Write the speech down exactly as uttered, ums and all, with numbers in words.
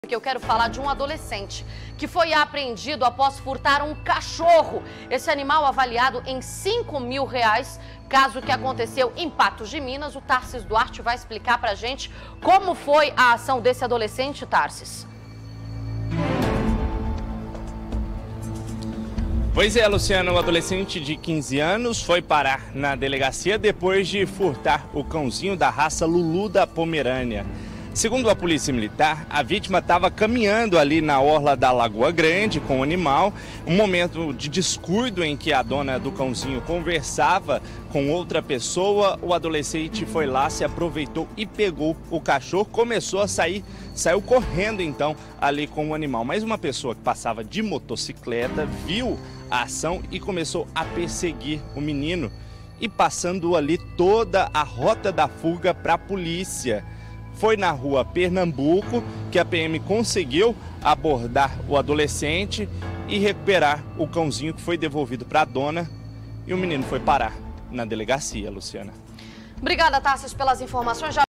Que eu quero falar de um adolescente que foi apreendido após furtar um cachorro. Esse animal avaliado em cinco mil reais. Caso que aconteceu em Patos de Minas. O Tarsis Duarte vai explicar pra gente como foi a ação desse adolescente, Tarsis. Pois é, Luciana, um adolescente de quinze anos foi parar na delegacia depois de furtar o cãozinho da raça Lulu da Pomerânia. Segundo a Polícia Militar, a vítima estava caminhando ali na orla da Lagoa Grande com o animal, um momento de descuido em que a dona do cãozinho conversava com outra pessoa. O adolescente foi lá, se aproveitou e pegou o cachorro, começou a sair, saiu correndo então ali com o animal. Mas uma pessoa que passava de motocicleta viu a ação e começou a perseguir o menino e passando ali toda a rota da fuga para a polícia. Foi na rua Pernambuco que a P M conseguiu abordar o adolescente e recuperar o cãozinho que foi devolvido para a dona, e o menino foi parar na delegacia, Luciana. Obrigada, Tarsis, pelas informações. Já